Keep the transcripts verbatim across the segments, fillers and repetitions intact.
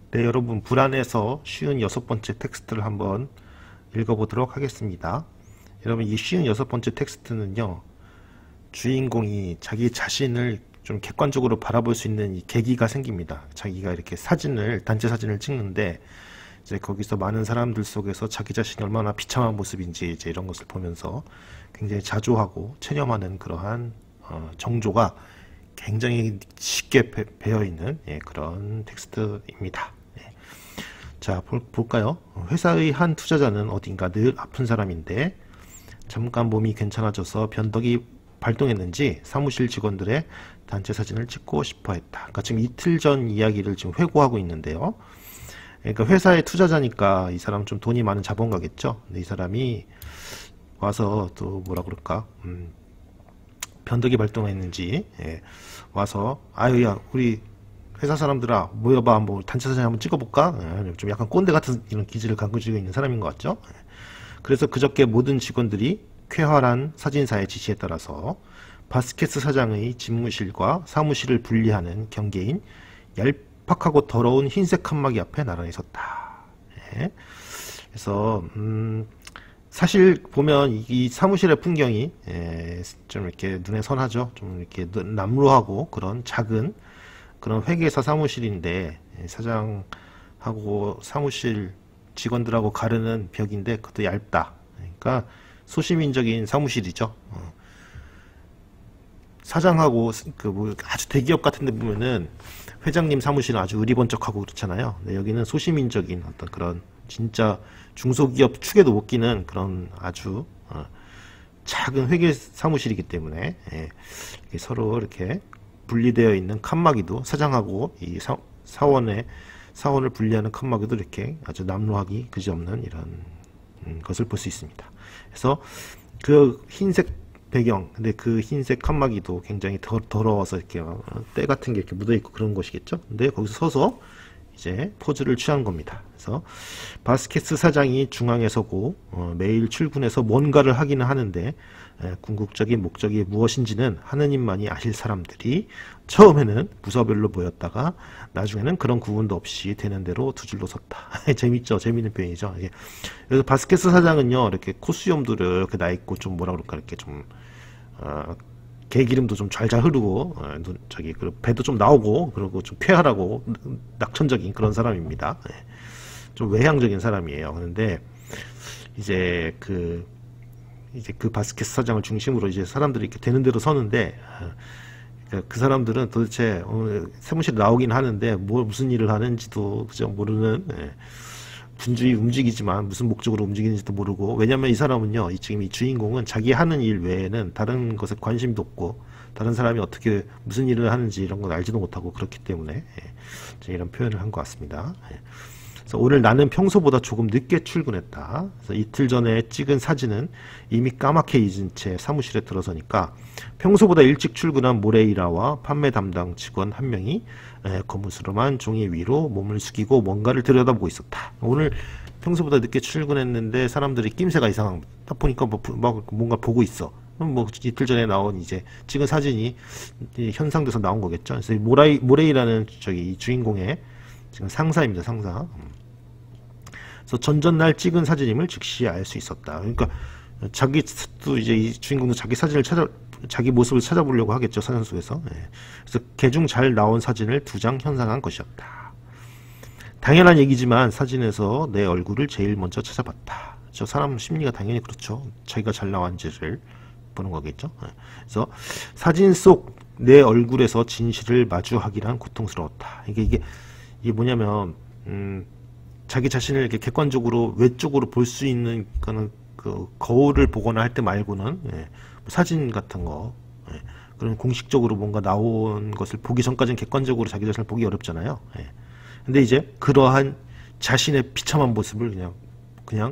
네, 여러분 불안해서 쉬운 여섯 번째 텍스트를 한번 읽어보도록 하겠습니다. 여러분 이 쉬운 여섯 번째 텍스트는요, 주인공이 자기 자신을 좀 객관적으로 바라볼 수 있는 이 계기가 생깁니다. 자기가 이렇게 사진을, 단체 사진을 찍는데 이제 거기서 많은 사람들 속에서 자기 자신이 얼마나 비참한 모습인지 이제 이런 것을 보면서 굉장히 자조하고 체념하는 그러한 어, 정조가 굉장히 쉽게 배, 배어있는 예, 그런 텍스트입니다. 예. 자, 볼, 볼까요? 회사의 한 투자자는 어딘가 늘 아픈 사람인데 잠깐 몸이 괜찮아져서 변덕이 발동했는지 사무실 직원들의 단체 사진을 찍고 싶어 했다. 그러니까 지금 이틀 전 이야기를 지금 회고하고 있는데요. 그러니까 회사의 투자자니까 이 사람 좀 돈이 많은 자본가겠죠. 근데 이 사람이 와서 또 뭐라 그럴까, 음, 변덕이 발동했는지 예, 와서 아유야 우리 회사 사람들아 모여봐, 한번 단체 사진 한번 찍어볼까? 예, 좀 약간 꼰대 같은 이런 기질을 갖고 있는 사람인 것 같죠. 예. 그래서 그저께 모든 직원들이 쾌활한 사진사의 지시에 따라서 바스켓스 사장의 집무실과 사무실을 분리하는 경계인 얄팍하고 더러운 흰색 칸막이 앞에 나란히 섰다. 예. 그래서 음, 사실 보면 이 사무실의 풍경이 예, 좀 이렇게 눈에 선하죠. 좀 이렇게 남루하고 그런 작은 그런 회계사 사무실인데 예, 사장하고 사무실 직원들하고 가르는 벽인데 그것도 얇다. 그러니까 소시민적인 사무실이죠. 어. 사장하고 그 뭐 아주 대기업 같은 데 보면은 회장님 사무실은 아주 의리번쩍하고 그렇잖아요. 근데 여기는 소시민적인 어떤 그런 진짜 중소기업 축에도 못 끼는 그런 아주 어, 작은 회계 사무실이기 때문에 예, 이렇게 서로 이렇게 분리되어 있는 칸막이도 사장하고 이 사, 사원의 사원을 분리하는 칸막이도 이렇게 아주 남루하기 그지없는 이런 음, 것을 볼 수 있습니다. 그래서 그 흰색 배경, 근데 그 흰색 칸막이도 굉장히 더, 더러워서 이렇게 어, 때 같은 게 이렇게 묻어 있고 그런 것이겠죠. 근데 거기서 서서 이제 포즈를 취한 겁니다. 그래서 바스켓스 사장이 중앙에 서고 어, 매일 출근해서 뭔가를 하기는 하는데 에, 궁극적인 목적이 무엇인지는 하느님만이 아실 사람들이 처음에는 부서별로 모였다가 나중에는 그런 구분도 없이 되는 대로 두 줄로 섰다. 재밌죠? 재밌는 표현이죠. 예. 그래서 바스켓스 사장은요, 이렇게 콧수염도 이렇게 나 있고 좀 뭐라 그럴까, 이렇게 좀 어, 개기름도 좀 잘잘 흐르고 어, 눈, 저기 그 배도 좀 나오고 그리고 좀 쾌활하고 낙천적인 그런 사람입니다. 예. 좀 외향적인 사람이에요. 그런데 이제 그 이제 그 바스켓 사장을 중심으로 이제 사람들이 이렇게 되는 대로 서는데 어, 그러니까 그 사람들은 도대체 어, 사무실에 나오긴 하는데 뭐 무슨 일을 하는지도 그저 모르는 예. 분주히 움직이지만 무슨 목적으로 움직이는지도 모르고, 왜냐면 이 사람은요, 이 지금 이 주인공은 자기 하는 일 외에는 다른 것에 관심도 없고 다른 사람이 어떻게 무슨 일을 하는지 이런 건 알지도 못하고 그렇기 때문에 예, 이런 표현을 한 것 같습니다. 예. 그래서 오늘 나는 평소보다 조금 늦게 출근했다. 그래서 이틀 전에 찍은 사진은 이미 까맣게 잊은 채 사무실에 들어서니까 평소보다 일찍 출근한 모레이라와 판매 담당 직원 한 명이 에, 거무스름한 종이 위로 몸을 숙이고 뭔가를 들여다보고 있었다. 오늘 평소보다 늦게 출근했는데 사람들이 낌새가 이상한, 딱 보니까 뭐, 막 뭔가 보고 있어. 뭐 이틀 전에 나온 이제 찍은 사진이 현상돼서 나온 거겠죠. 그래서 모라이, 모레이라는 저기 주인공의 지금 상사입니다. 상사. 그래서 전전날 찍은 사진임을 즉시 알 수 있었다. 그러니까 자기도 이제 이 주인공도 자기 사진을 찾아, 자기 모습을 찾아보려고 하겠죠, 사진 속에서. 예. 그래서 개중 잘 나온 사진을 두 장 현상한 것이었다. 당연한 얘기지만 사진에서 내 얼굴을 제일 먼저 찾아봤다. 저 사람 심리가 당연히 그렇죠. 자기가 잘 나왔는지를 보는 거겠죠. 예. 그래서 사진 속 내 얼굴에서 진실을 마주하기란 고통스러웠다. 이게 이게 이게 뭐냐면 음, 자기 자신을 이렇게 객관적으로 외쪽으로 볼 수 있는 그런 그 거울을 보거나 할 때 말고는 예, 사진 같은 거 예, 그런 공식적으로 뭔가 나온 것을 보기 전까지는 객관적으로 자기 자신을 보기 어렵잖아요. 예. 근데 이제 그러한 자신의 비참한 모습을 그냥 그냥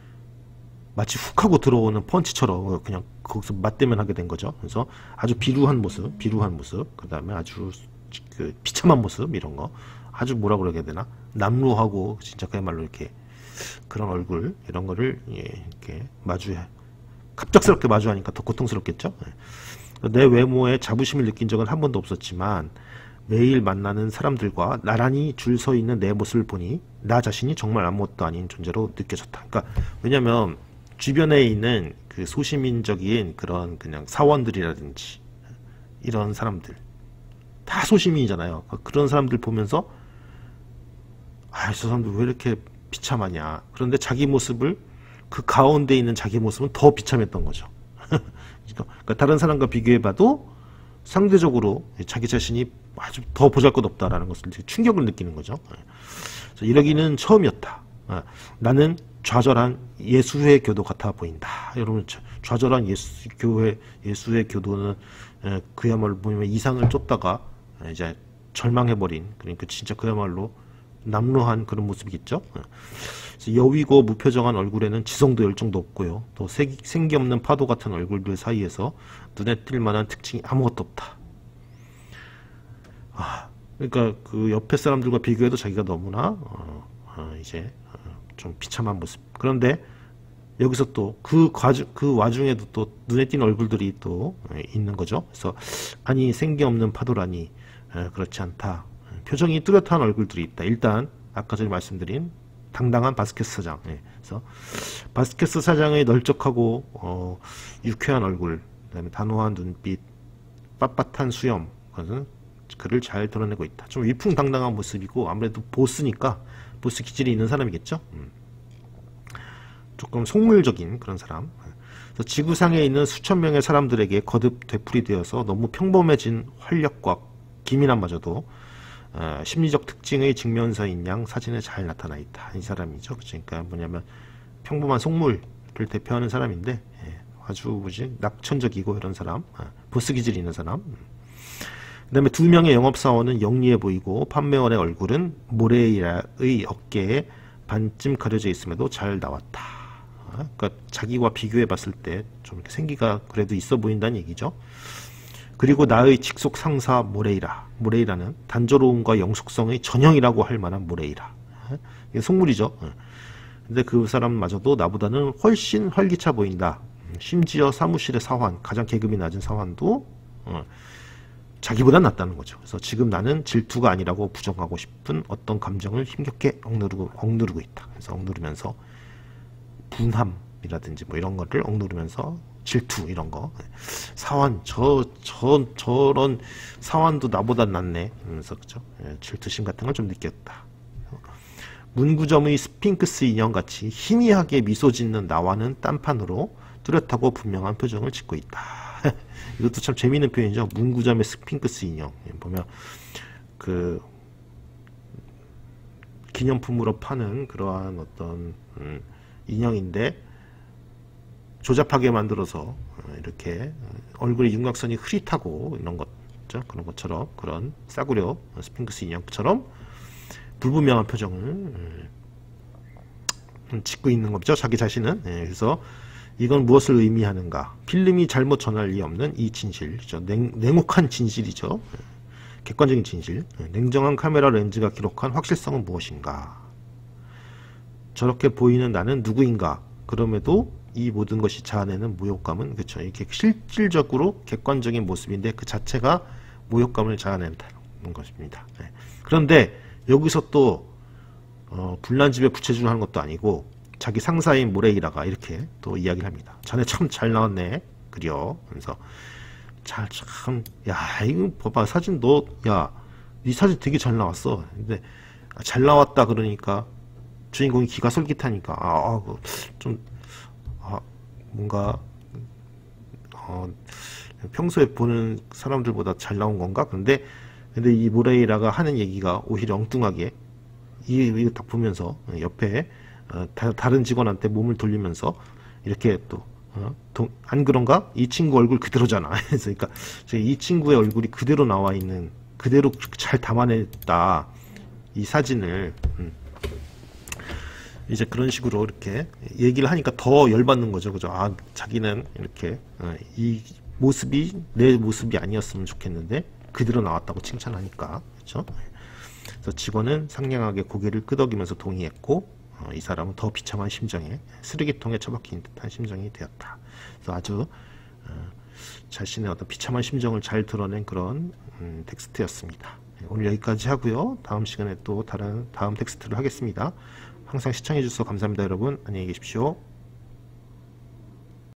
마치 훅 하고 들어오는 펀치처럼 그냥 거기서 맞대면 하게 된 거죠. 그래서 아주 비루한 모습, 비루한 모습, 그 다음에 아주 그 비참한 모습, 이런 거 아주 뭐라 그래야 되나, 남루하고 진짜 그야말로 이렇게 그런 얼굴, 이런 거를 예, 이렇게 마주해 갑작스럽게 마주하니까 더 고통스럽겠죠. 예. 내 외모에 자부심을 느낀 적은 한 번도 없었지만 매일 만나는 사람들과 나란히 줄 서 있는 내 모습을 보니 나 자신이 정말 아무것도 아닌 존재로 느껴졌다. 그러니까 왜냐면 주변에 있는 그 소시민적인 그런 그냥 사원들이라든지 이런 사람들 다 소시민이잖아요. 그런 사람들 보면서 아, 저 사람들 왜 이렇게 비참하냐. 그런데 자기 모습을 그 가운데 있는 자기 모습은 더 비참했던 거죠. 그러니까 다른 사람과 비교해봐도 상대적으로 자기 자신이 아주 더 보잘것없다라는 것을 충격을 느끼는 거죠. 그래서 이러기는 처음이었다. 나는 좌절한 예수의 교도 같아 보인다. 여러분, 좌절한 예수 교회 예수의 교도는 그야말로 보면 이상을 쫓다가 이제 절망해버린, 그러니까 진짜 그야말로 남루한 그런 모습이겠죠. 여위고 무표정한 얼굴에는 지성도 열정도 없고요. 또 생기 없는 파도 같은 얼굴들 사이에서 눈에 띌 만한 특징이 아무것도 없다. 아, 그러니까 그 옆에 사람들과 비교해도 자기가 너무나 어, 어, 이제 어, 좀 비참한 모습. 그런데 여기서 또 그 그 와중에도 또 눈에 띄는 얼굴들이 또 있는 거죠. 그래서 아니 생기 없는 파도라니 에, 그렇지 않다. 표정이 뚜렷한 얼굴들이 있다. 일단 아까 전에 말씀드린 당당한 바스케스 사장. 예. 그래서 바스케스 사장의 널쩍하고 어, 유쾌한 얼굴, 그다음에 단호한 눈빛, 빳빳한 수염, 그것은 그를 잘 드러내고 있다. 좀 위풍당당한 모습이고 아무래도 보스니까 보스 기질이 있는 사람이겠죠. 음. 조금 속물적인 그런 사람. 그래서 지구상에 있는 수천 명의 사람들에게 거듭 되풀이되어서 너무 평범해진 활력과 기민함마저도 어, 심리적 특징의 직면서인 양 사진에 잘 나타나 있다. 이 사람이죠. 그러니까 뭐냐면 평범한 속물을 대표하는 사람인데 예, 아주 뭐지 낙천적이고 이런 사람, 아, 보스 기질이 있는 사람. 그 다음에 두 명의 영업사원은 영리해 보이고 판매원의 얼굴은 모레이라의 어깨에 반쯤 가려져 있음에도 잘 나왔다. 아, 그러니까 자기와 비교해 봤을 때 좀 이렇게 생기가 그래도 있어 보인다는 얘기죠. 그리고 나의 직속 상사 모레이라. 모레이라는 단조로움과 영속성의 전형이라고 할 만한 모레이라. 이게 속물이죠. 근데 그 사람마저도 나보다는 훨씬 활기차 보인다. 심지어 사무실의 사환, 가장 계급이 낮은 사환도 자기보단 낫다는 거죠. 그래서 지금 나는 질투가 아니라고 부정하고 싶은 어떤 감정을 힘겹게 억누르고, 억누르고 있다. 그래서 억누르면서 분함이라든지 뭐 이런 거를 억누르면서 질투 이런 거. 사환 저 저 저런 사환도 나보다 낫네. 그래서 그죠? 질투심 같은 걸 좀 느꼈다. 문구점의 스핑크스 인형 같이 희미하게 미소 짓는 나와는 딴판으로 뚜렷하고 분명한 표정을 짓고 있다. 이것도 참 재미있는 표현이죠. 문구점의 스핑크스 인형 보면 그 기념품으로 파는 그러한 어떤 음, 인형인데. 조잡하게 만들어서 이렇게 얼굴의 윤곽선이 흐릿하고 이런 것, 그런 것처럼 그런 싸구려 스핑크스 인형처럼 불분명한 표정을 짓고 있는 거죠. 자기 자신은. 그래서 이건 무엇을 의미하는가? 필름이 잘못 전할 리 없는 이 진실, 냉, 냉혹한 진실이죠. 객관적인 진실. 냉정한 카메라 렌즈가 기록한 확실성은 무엇인가? 저렇게 보이는 나는 누구인가? 그럼에도 이 모든 것이 자아내는 모욕감은 그렇죠. 이렇게 실질적으로 객관적인 모습인데 그 자체가 모욕감을 자아낸다는 것입니다. 네. 그런데 여기서 또 어, 불난집에 부채질 하는 것도 아니고 자기 상사인 모레이라가 이렇게 또 이야기를 합니다. 자네 참 잘 나왔네. 그려. 그래서 잘 참 야 이거 봐봐 사진 너 야 네 사진 되게 잘 나왔어. 근데 잘 나왔다 그러니까 주인공이 기가 솔깃하니까 아, 아 좀 아, 뭔가 어, 평소에 보는 사람들보다 잘 나온 건가? 근데 근데 이 모레이라가 하는 얘기가 오히려 엉뚱하게 이 이거 딱 보면서 옆에 어, 다, 다른 직원한테 몸을 돌리면서 이렇게 또 어, 동, 안 그런가? 이 친구 얼굴 그대로잖아. 그러니까 이 친구의 얼굴이 그대로 나와 있는 그대로 잘 담아냈다 이 사진을. 음. 이제 그런 식으로 이렇게 얘기를 하니까 더 열받는 거죠. 그죠? 아, 자기는 이렇게, 어, 이 모습이 내 모습이 아니었으면 좋겠는데, 그대로 나왔다고 칭찬하니까. 그죠? 그래서 직원은 상냥하게 고개를 끄덕이면서 동의했고, 어, 이 사람은 더 비참한 심정에, 쓰레기통에 처박힌 듯한 심정이 되었다. 그래서 아주, 어, 자신의 어떤 비참한 심정을 잘 드러낸 그런, 음, 텍스트였습니다. 오늘 여기까지 하고요. 다음 시간에 또 다른 다음 텍스트를 하겠습니다. 항상 시청해 주셔서 감사합니다, 여러분. 안녕히 계십시오.